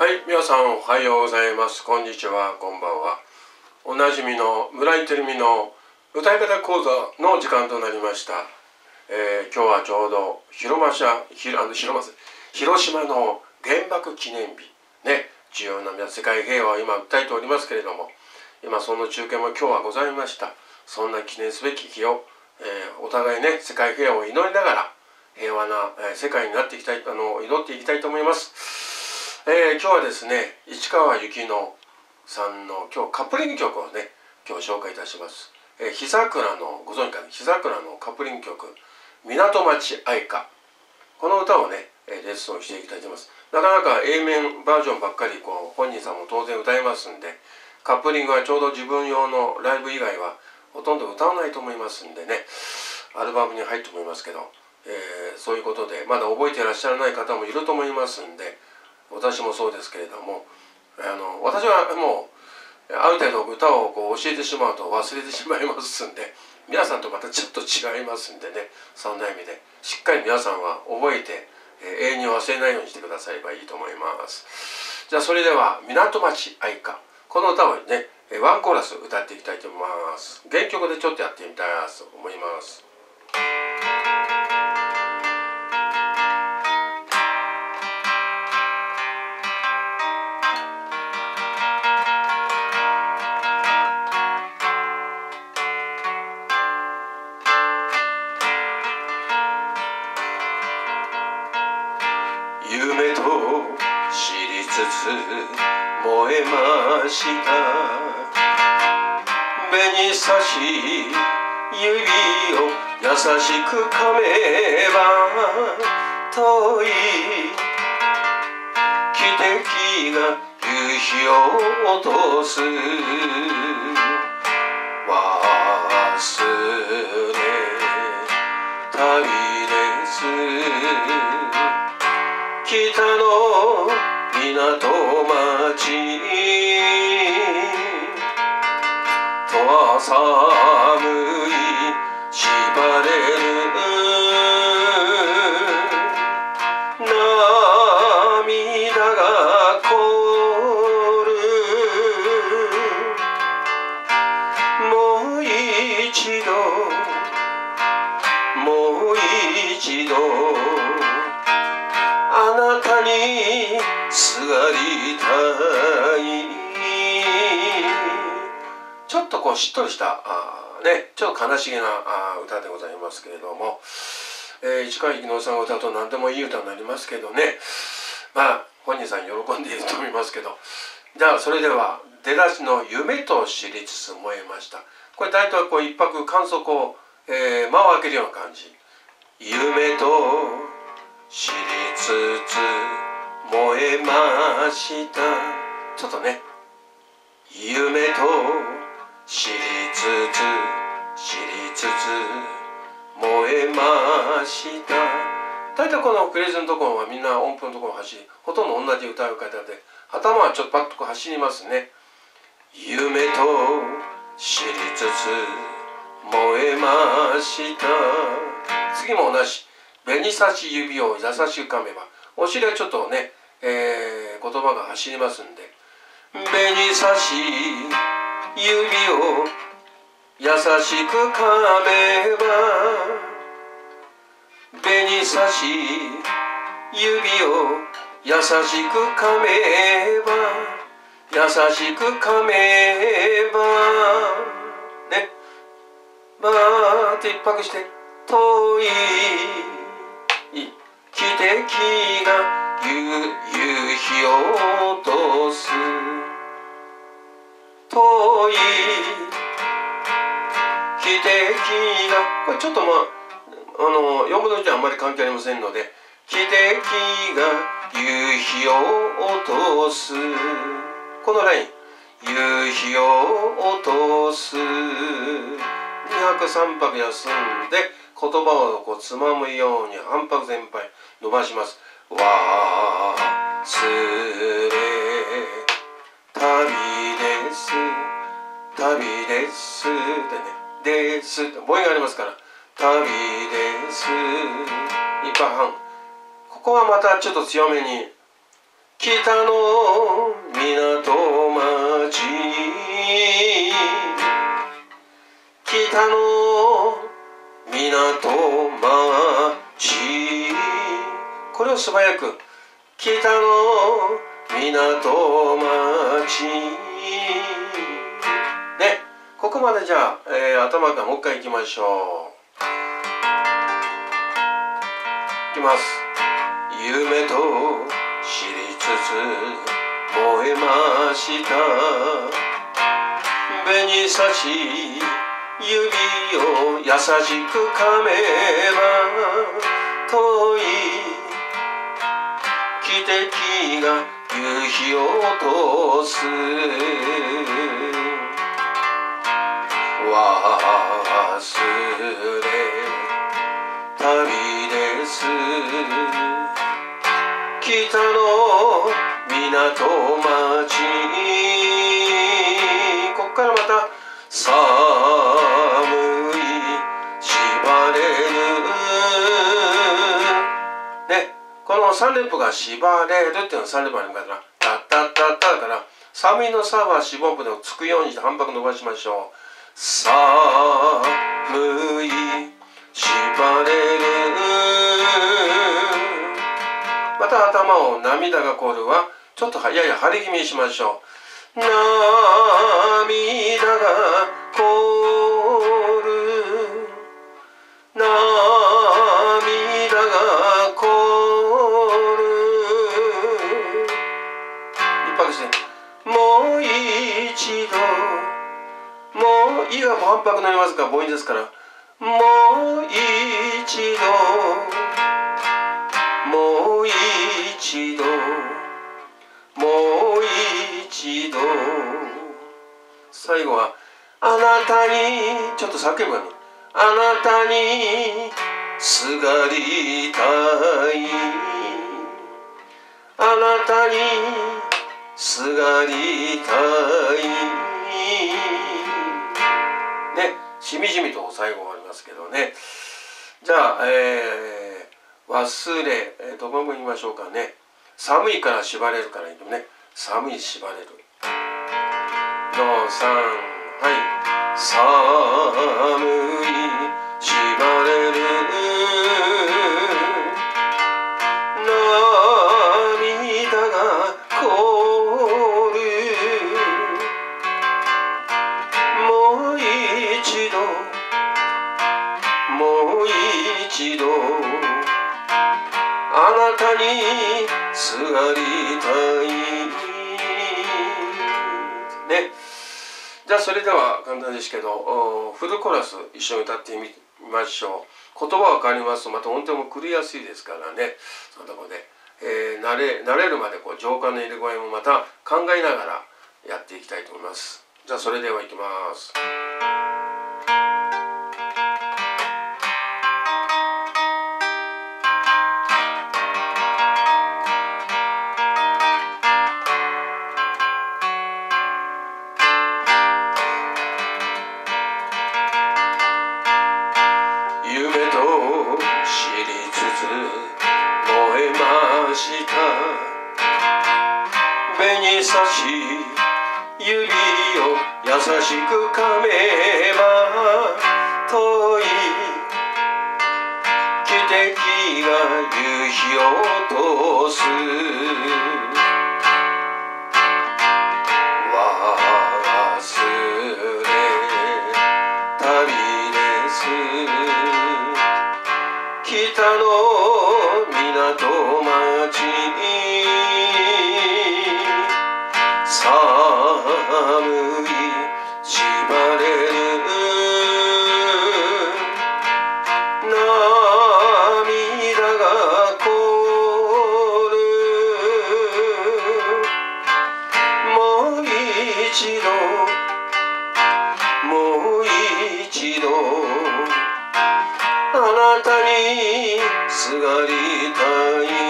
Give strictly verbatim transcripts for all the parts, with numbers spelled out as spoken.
はい、皆さんおはようございます。こんにちは、こんばんは。おなじみの村井てるみの歌い方講座の時間となりました。えー、今日はちょうど広島ひあの広島広島の原爆記念日ね、重要な世界平和を今訴えておりますけれども、今その中継も今日はございました。そんな記念すべき日を、えー、お互いね世界平和を祈りながら平和な、えー、世界になっていきたいあの祈っていきたいと思います。えー、今日はですね、市川由紀乃さんの今日カップリング曲をね今日紹介いたします。えー、日桜のご存知かね、日桜のカップリング曲「港町愛歌」、この歌をねレッスンしていきたいと思います。なかなか A 面バージョンばっかりこう本人さんも当然歌いますんで、カップリングはちょうど自分用のライブ以外はほとんど歌わないと思いますんでね、アルバムに入って思いますけど、えー、そういうことでまだ覚えていらっしゃらない方もいると思いますんで、私もそうですけれども、あの私はもうある程度歌をこう教えてしまうと忘れてしまいますんで、皆さんとまたちょっと違いますんでね、そんな意味でしっかり皆さんは覚えて、えー、永遠に忘れないようにしてくださればいいと思います。じゃあそれでは「港町愛歌」、この歌をねワンコーラス歌っていきたいと思います。原曲でちょっとやってみたいと思います。夢と知りつつ燃えました。紅差し指を優しく噛めば遠い汽笛が夕日を落とす。忘れ旅です北の港町とは寒い縛れる涙が凍る。もう一度もう一度あなたにすがりたい。ちょっとこうしっとりしたあ、ね、ちょっと悲しげなあ歌でございますけれども、えー、市川由紀乃さんが歌うと何でもいい歌になりますけどね、まあ本人さん喜んでいると思いますけど、じゃあそれでは出だしの「夢と知りつつ燃えました」、これ大体こう一拍間奏を、えー、間を空けるような感じ。夢と知りつつ燃えました。ちょっとね、夢と知りつつ知りつつ燃えました。大体このフレーズのところはみんな音符のところを走り、ほとんど同じ歌う方で頭はちょっとパッとこう走りますね。夢と知りつつ燃えました。次も同じ。紅差し指を優しく噛めば、お尻はちょっとね、えー、言葉が走りますんで、紅差し指を優しく噛めば、紅差し指を優しく噛めば、優しく噛めばね、バーって一拍して遠い汽笛が夕日を落とす。遠い汽笛が、これちょっとまああのよんぶのいちはあんまり関係ありませんので、汽笛が夕日を落とす、このライン、夕日を落とす、に拍さん拍休んで言葉をこうつまむように半拍全杯伸ばします。忘れ旅です旅ですってね、ですって母音がありますから、旅です一拍半、ここはまたちょっと強めに北の港町、北の港町、これを素早く、北の港町ね、ここまでじゃあ、えー、頭からもう一回いきましょう。いきます。夢と知りつつ燃えました。紅差し指を優しく噛めば遠い汽笛が夕日を落とす。忘れ旅です。北の港町、こっからまた寒い縛れるね、このさん連符が縛れるっていうのがさん連符あるからタッタッタッタだから、寒いのさは四分音符でつくようにして半拍伸ばしましょう。寒い縛れる、また頭を涙が凍るはちょっとやや張り気味にしましょう。涙が凍る、涙が凍る、一拍してもう一度、もういいが半拍になりますから母音ですから、もう一度もう一度もう一度、最後はあなたにちょっと叫ぶように、あなたにすがりたい、あなたにすがりたいね、しみじみと最後ありますけどね。じゃあ、えー、忘れ、えー、どこも言いましょうかね。寒いから縛れるからいいのね。寒い縛れる。のさん、はい。寒い縛れる。涙が凍る。もう一度。もう一度。あなたにすがりたいね。じゃあそれでは簡単ですけど、フルコーラス一緒に歌ってみましょう。言葉が変わりますとまた音程も狂いやすいですからね。そのところで、えー、慣れ慣れるまでこう情感の入れ具合もまた考えながらやっていきたいと思います。じゃあそれではいきます。夢と知りつつ燃えました。紅差し指を優しく噛めば遠い汽笛が夕日を落とす。忘れ旅です。北の港町、寒い縛れる。涙が凍る。もう一度もう一度あなたにすがりたい。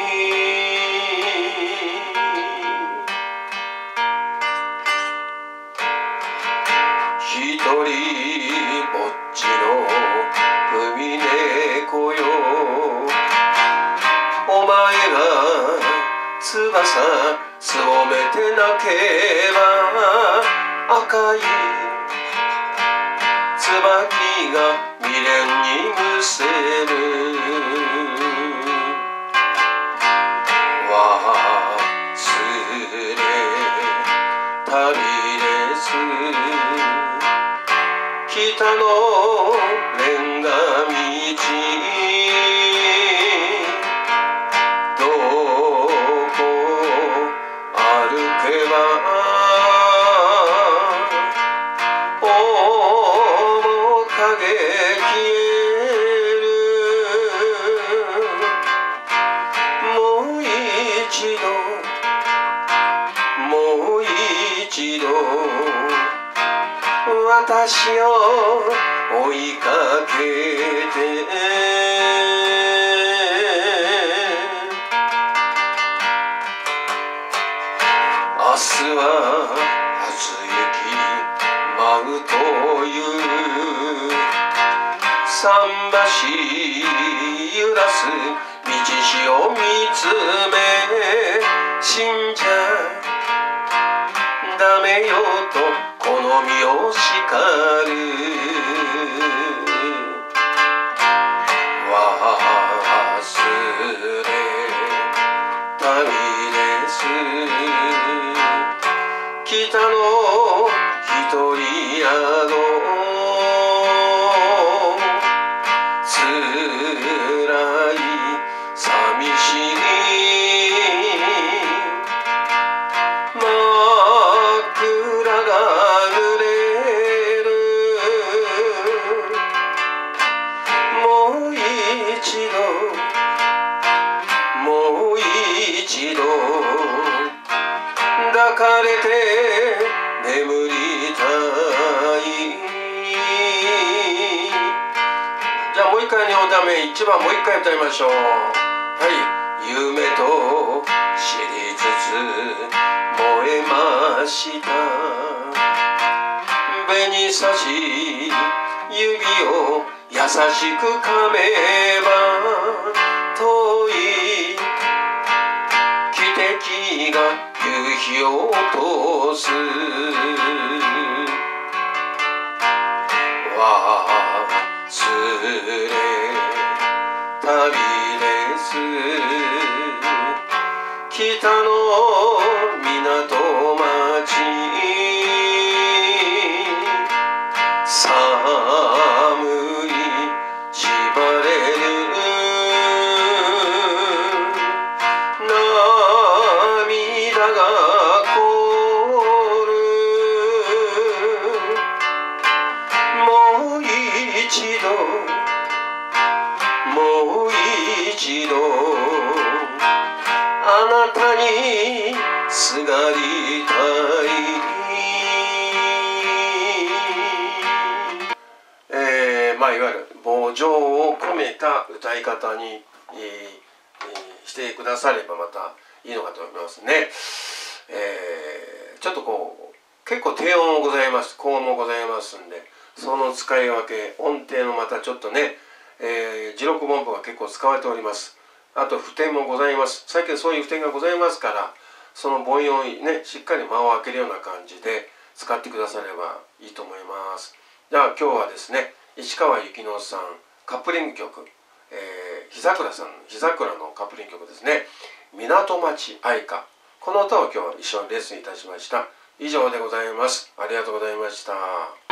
一人ぼっちの海猫よ、お前が翼すぼめてなければ赤い椿が未練にむせる忘れ旅です北のレンガ道どこ歩けば面影消えるもう一度もう一度私を追いかけて明日は初雪舞うという桟橋揺らす道しを見つめ死んじゃダメよと好みを叱る忘れ旅です北の一人宿つらい寂しい真っ暗が濡れるもう一度もう一度抱かれて眠りたいじゃあもう一回におため一番もう一回歌いましょう。はい夢と知りつつ燃えました紅差し指を優しく噛めば遠い汽笛が夕日を落とす忘れ旅です北の港町寒い縛れる涙が凍るもう一度もう一度あなたにすがりたい、えー、まあいわゆる慕情を込めた歌い方に、えーえー、してくださればまたいいのかと思いますね。えー、ちょっとこう結構低音もございます高音もございますんでその使い分け音程のまたちょっとね、えー、持録音符が結構使われております。あと譜点もございます。最近そういう譜点がございますからその母音をねしっかり間を空けるような感じで使ってくださればいいと思います。じゃあ今日はですね市川由紀乃さんカップリング曲、えー、日桜さん日桜のカップリング曲ですね港町愛歌この歌を今日は一緒にレッスンいたしました。以上でございます。ありがとうございました。